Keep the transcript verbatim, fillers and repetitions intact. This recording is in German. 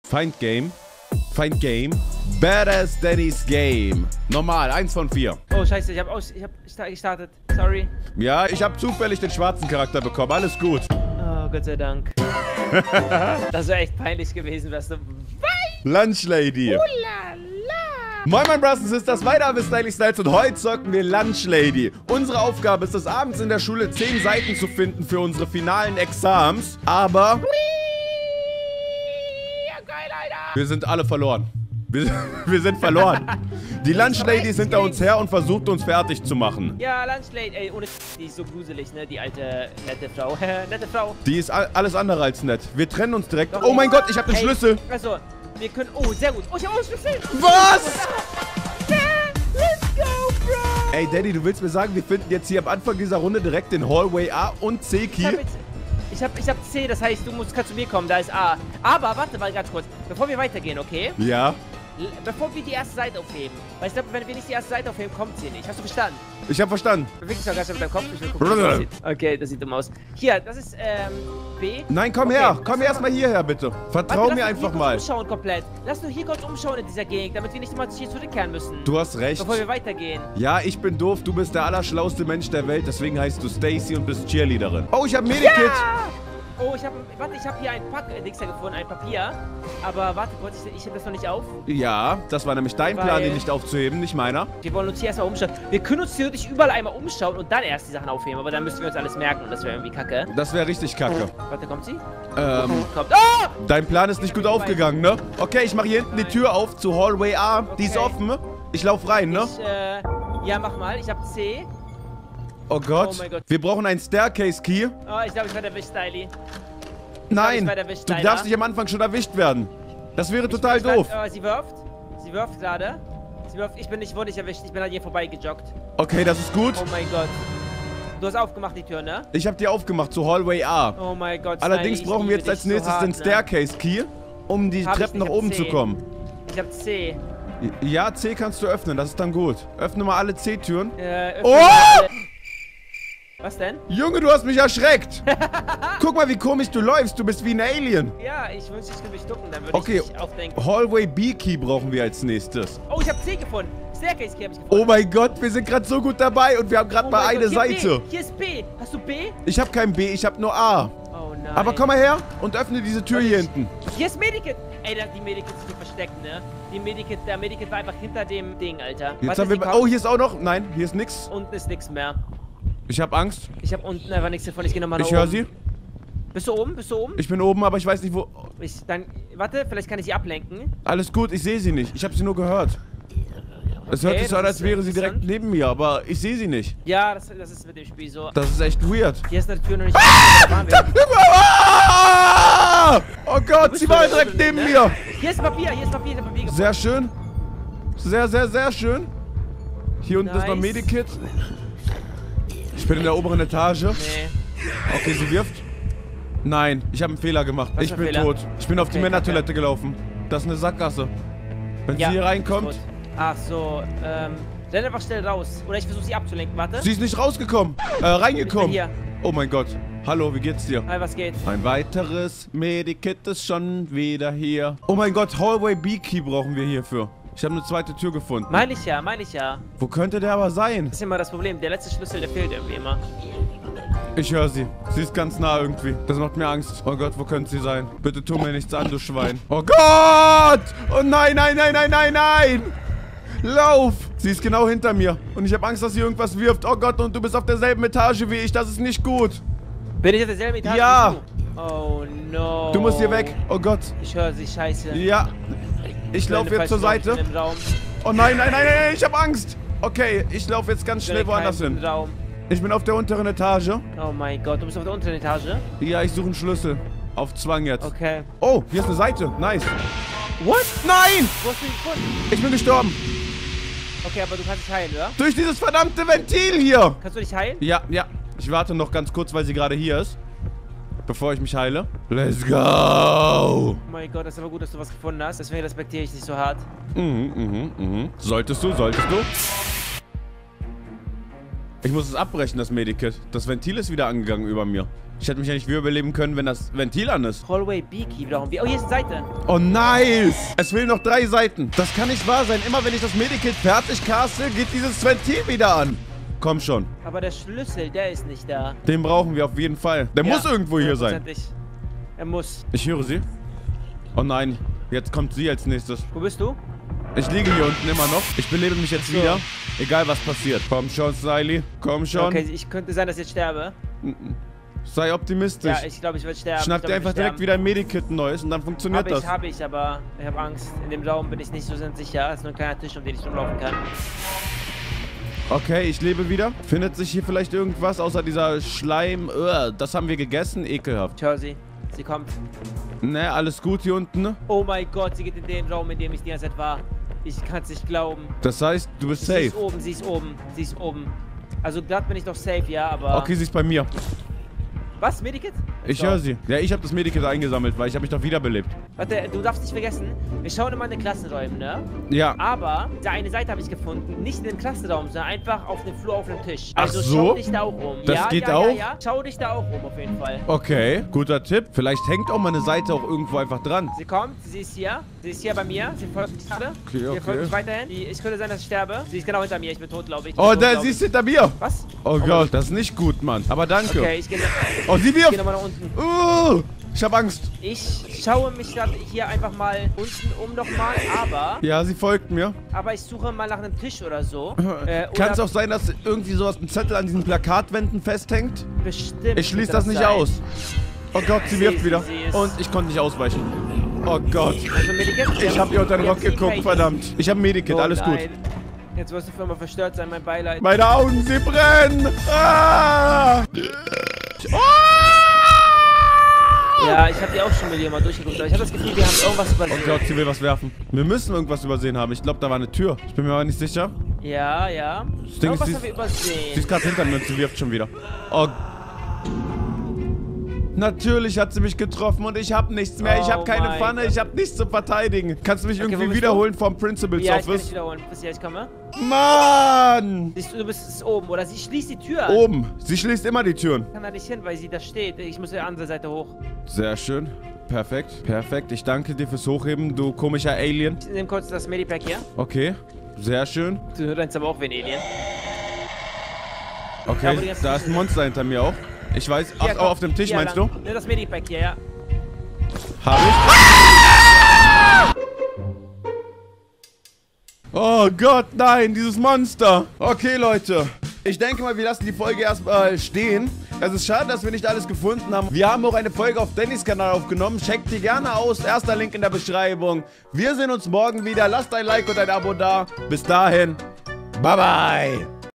Find Game. Find Game. Badass Daddy's Game. Normal, eins von vier. Oh, scheiße, ich hab, aus, ich hab gestartet. Sorry. Ja, ich habe zufällig den schwarzen Charakter bekommen. Alles gut. Oh, Gott sei Dank. Das wäre echt peinlich gewesen, was du... Lunch Lady. Ulala. Moin, mein Brassens, ist das weiter mit Stylish Styles und heute zocken wir Lunch Lady. Unsere Aufgabe ist es, abends in der Schule zehn Seiten zu finden für unsere finalen Exams. Aber... wir sind alle verloren. Wir, wir sind verloren. Die Lunch Lady ist hinter uns her und versucht uns fertig zu machen. Ja, Lunch Lady, ey, ohne die ist so gruselig, ne? Die alte, nette Frau. Nette Frau. Die ist alles andere als nett. Wir trennen uns direkt. Doch, oh mein Gott, ich habe den hey, Schlüssel. Also, wir können... Oh, sehr gut. Oh, ich habe auch einen Schlüssel. Was? Yeah, let's go, bro. Ey, Daddy, du willst mir sagen, wir finden jetzt hier am Anfang dieser Runde direkt den Hallway A und C-Key? Ich hab, ich hab C, das heißt, du musst, kannst zu mir kommen, da ist A. Aber, warte mal ganz kurz, bevor wir weitergehen, okay? Ja. L bevor wir die erste Seite aufheben. Weil ich glaube, wenn wir nicht die erste Seite aufheben, kommt sie nicht. Hast du verstanden? Ich hab verstanden. Bewegst du ganz mit deinem Kopf? Ich will gucken, wie das aussieht. Okay, das sieht dumm aus. Hier, das ist, ähm, B. Nein, komm okay, her. Komm erstmal hierher, bitte. Vertrau warte, mir einfach hier mal. Lass uns umschauen komplett. Lass nur hier kurz umschauen in dieser Gegend, damit wir nicht immer hier zurückkehren müssen. Du hast recht. Bevor wir weitergehen. Ja, ich bin doof. Du bist der allerschlauste Mensch der Welt. Deswegen heißt du Stacy und bist Cheerleaderin. Oh, ich hab Medikit. Ja! Oh, ich hab, warte, ich habe hier ein Pack, äh, Dings gefunden, ein Papier. Aber warte kurz, ich, ich heb das noch nicht auf. Ja, das war nämlich dein Weil Plan, den nicht aufzuheben, nicht meiner. Wir wollen uns hier erstmal umschauen. Wir können uns theoretisch überall einmal umschauen und dann erst die Sachen aufheben. Aber dann müssten wir uns alles merken und das wäre irgendwie kacke. Das wäre richtig kacke. Warte, kommt sie? Ähm, kommt. Oh! Dein Plan ist nicht gut aufgegangen, ne? Okay, ich mache hier hinten die Tür auf zu Hallway A. Okay. Die ist offen. Ich lauf rein, ne? Ich, äh, ja, mach mal. Ich hab C. Oh Gott. Oh mein Gott. Wir brauchen einen Staircase-Key. Oh, ich glaube, ich werde erwischt, Styli. Nein, erwischt, du darfst nicht am Anfang schon erwischt werden. Das wäre total ich, ich doof. Weiß, oh, sie wirft. Sie wirft gerade. Sie wirft. Ich bin nicht, wurde nicht erwischt. Ich bin an ihr vorbeigejoggt. Okay, das ist gut. Oh mein Gott. Du hast aufgemacht die Tür, ne? Ich habe die aufgemacht zu Hallway A. Oh mein Gott. Allerdings Styli, brauchen wir jetzt als nächstes so hart, den Staircase-Key, um die hab Treppen nicht, nach oben C. zu kommen. Ich hab C. Ja, C kannst du öffnen, das ist dann gut. Öffne mal alle C-Türen. Äh, oh! Alle. Was denn? Junge, du hast mich erschreckt. Guck mal, wie komisch du läufst. Du bist wie ein Alien. Ja, ich wünschte, ich könnte mich ducken, dann würde okay. ich nicht aufdenken. Hallway B-Key brauchen wir als nächstes. Oh, ich habe C gefunden. Staircase Key habe ich gefunden. Oh mein Gott, wir sind gerade so gut dabei und wir haben gerade oh mal eine Gott. Hier Seite. B. Hier ist B. Hast du B? Ich habe kein B, ich habe nur A. Oh nein. Aber komm mal her und öffne diese Tür hier hinten. Hier ist Medikit. Ey, die Medikit ist hier versteckt, ne? Die Medikit, der Medikit war einfach hinter dem Ding, Alter. Jetzt Warte, haben wir, oh, hier ist auch noch. Nein, hier ist nix. Unten ist nix mehr. Ich habe Angst. Ich habe unten einfach nichts davon. Ich gehe nochmal nach oben. Ich höre sie. Bist du oben? Bist du oben? Ich bin oben, aber ich weiß nicht, wo... Ich, dann, warte, vielleicht kann ich sie ablenken. Alles gut, ich sehe sie nicht. Ich habe sie nur gehört. Okay, es hört sich so an, als wäre sie direkt neben mir, aber ich sehe sie nicht. Ja, das, das ist mit dem Spiel so. Das ist echt weird. Hier ist eine Tür noch nicht. Ah! Ah! Oh Gott, sie war direkt neben mir. Hier ist Papier, hier ist Papier, hier ist Papier. Sehr schön. Sehr, sehr, sehr schön. Hier unten nice. ist noch Medikit. Ich bin in der oberen Etage. Nee. Okay, sie wirft. Nein, ich habe einen Fehler gemacht. Was ich bin Fehler? tot. Ich bin auf okay, die Männertoilette gelaufen. Das ist eine Sackgasse. Wenn ja, sie hier reinkommt... Ach so, ähm... renn einfach schnell raus. Oder ich versuche sie abzulenken, warte. Sie ist nicht rausgekommen. Äh, reingekommen. Hier. Oh mein Gott. Hallo, wie geht's dir? Hi, was geht? Ein weiteres Medikit ist schon wieder hier. Oh mein Gott, Hallway B-Key brauchen wir hierfür. Ich habe eine zweite Tür gefunden. Meine ich ja, meine ich ja. Wo könnte der aber sein? Das ist immer das Problem. Der letzte Schlüssel, der fehlt irgendwie immer. Ich höre sie. Sie ist ganz nah irgendwie. Das macht mir Angst. Oh Gott, wo könnte sie sein? Bitte tu mir nichts an, du Schwein. Oh Gott! Oh nein, nein, nein, nein, nein, nein! Lauf! Sie ist genau hinter mir. Und ich habe Angst, dass sie irgendwas wirft. Oh Gott, und du bist auf derselben Etage wie ich. Das ist nicht gut. Bin ich auf derselben Etage? Ja! Oh no. Du musst hier weg. Oh Gott. Ich höre sie, scheiße. Ja. Ich laufe jetzt zur Seite. Oh nein, nein, nein, nein, ich habe Angst. Okay, ich laufe jetzt ganz schnell woanders hin. Raum. Ich bin auf der unteren Etage. Oh mein Gott, du bist auf der unteren Etage? Ja, ich suche einen Schlüssel. Auf Zwang jetzt. Okay. Oh, hier ist eine Seite. Nice. What? Nein! Wo hast du ihn gefunden? Ich bin gestorben. Okay, aber du kannst dich heilen, oder? Durch dieses verdammte Ventil hier. Kannst du dich heilen? Ja, ja. Ich warte noch ganz kurz, weil sie gerade hier ist. Bevor ich mich heile. Let's go! Oh mein Gott, das ist aber gut, dass du was gefunden hast. Deswegen respektiere ich dich so hart. Mhm, mhm, mhm. Solltest du, solltest du. Ich muss es abbrechen, das Medikit. Das Ventil ist wieder angegangen über mir. Ich hätte mich ja nicht wieder überleben können, wenn das Ventil an ist. Hallway B-Key wiederum. Oh, hier ist eine Seite. Oh, nice. Es fehlen noch drei Seiten. Das kann nicht wahr sein. Immer wenn ich das Medikit fertig caste, geht dieses Ventil wieder an. Komm schon. Aber der Schlüssel, der ist nicht da. Den brauchen wir auf jeden Fall. Der Ja, muss irgendwo hier sein. Er muss. Ich höre sie. Oh nein. Jetzt kommt sie als nächstes. Wo bist du? Ich liege hier unten immer noch. Ich belebe mich jetzt So. wieder. Egal, was passiert. Komm schon, Smiley. Komm schon. Okay, ich könnte sein, dass ich jetzt sterbe. Sei optimistisch. Ja, ich glaube, ich werde sterben. Schnapp Ich dir glaub, ich einfach werd direkt wieder ein Medikit neues und dann funktioniert Hab ich, das. habe ich, aber ich habe Angst. In dem Raum bin ich nicht so sicher. Es ist nur ein kleiner Tisch, um den ich rumlaufen kann. Okay, ich lebe wieder. Findet sich hier vielleicht irgendwas außer dieser Schleim? Ugh, das haben wir gegessen. Ekelhaft. Ich höre sie. Sie kommt. Ne, alles gut hier unten. Oh mein Gott, sie geht in den Raum, in dem ich die ganze Zeit war. Ich kann es nicht glauben. Das heißt, du bist Sie safe. ist oben, sie ist oben, sie ist oben. Also glatt bin ich doch safe, ja, aber... Okay, sie ist bei mir. Was? Medikit? Ich So. höre sie. Ja, ich habe das Medikit eingesammelt, weil ich habe mich doch wiederbelebt. Warte, du darfst nicht vergessen, wir schauen immer in den Klassenräumen, ne? Ja. Aber diese eine Seite habe ich gefunden, nicht in den Klassenraum, sondern einfach auf dem Flur, auf dem Tisch. Also Ach so? schau dich da auch um. Das ja, geht ja, auch? Ja, ja, schau dich da auch um, auf jeden Fall. Okay, guter Tipp. Vielleicht hängt auch meine Seite auch irgendwo einfach dran. Sie kommt, sie ist hier, sie ist hier bei mir, sie folgt mich gerade. Okay, Sie okay. folgt mich weiterhin. Die, ich könnte sein, dass ich sterbe. Sie ist genau hinter mir, ich bin tot, glaube ich. Ich Oh, bin tot, da, glaub sie ich. ist hinter mir. Was? Oh Gott, das ist nicht gut, Mann. Aber danke. Okay, ich gehe Oh, sie geh wirft. nochmal nach unten. Uh, ich habe Angst. Ich schaue mich gerade hier einfach mal unten um nochmal, aber... Ja, sie folgt mir. Aber ich suche mal nach einem Tisch oder so. Äh, Kann es oder auch sein, dass irgendwie sowas, ein Zettel an diesen Plakatwänden festhängt? bestimmt. Ich schließe wird das nicht sein. aus. Oh Gott, sie Sie wirft ist- wieder. sie ist- Und ich konnte nicht ausweichen. Oh Gott. Also Medikit? Ich habe ihr unter den Wir Rock haben sie geguckt, Pages. verdammt. Ich habe Medikit, Oh alles gut. nein. Jetzt wirst du für immer verstört sein, mein Beileid. Meine Augen, sie brennen. Ah! Oh! Ja, ich habe die auch schon Millionen Mal durchgeguckt, aber ich habe das Gefühl, wir haben irgendwas Oh übersehen. Gott, sie will was werfen. Wir müssen irgendwas übersehen haben. Ich glaube, da war eine Tür. Ich bin mir aber nicht sicher. Ja, ja. Ding ist, Irgendwas sie haben wir ist- übersehen. Sie ist gerade hinter mir und sie wirft schon wieder. Oh. Natürlich hat sie mich getroffen und ich habe nichts mehr. Ich habe Oh keine mein Pfanne, Gott. ich habe nichts zu verteidigen. Kannst du mich Okay, wo irgendwie bist wiederholen vom Principal's Ja, ich kann dich Office? wiederholen, bis ich komme. Mann! Siehst du, du bist oben, oder? Sie schließt die Tür. Oben. Sie schließt immer die Türen. Ich kann da nicht hin, weil sie da steht. Ich muss die andere Seite hoch. Sehr schön. Perfekt. Perfekt. Ich danke dir fürs Hochheben, du komischer Alien. Ich nehme kurz das Medipack hier. Okay. Sehr schön. Du rennst aber auch wie ein Alien. Ja, aber die Okay. ganzen Da ist ein Monster hinter mir auch. Ich weiß. Ach, Hier, oh, komm. auf dem Tisch Hier meinst lang. du? Nimm das Medipack hier, ja. Hab ich. Oh Gott, nein, dieses Monster. Okay, Leute. Ich denke mal, wir lassen die Folge erstmal stehen. Es ist schade, dass wir nicht alles gefunden haben. Wir haben auch eine Folge auf Dannys Kanal aufgenommen. Checkt die gerne aus. Erster Link in der Beschreibung. Wir sehen uns morgen wieder. Lasst ein Like und ein Abo da. Bis dahin. Bye, bye.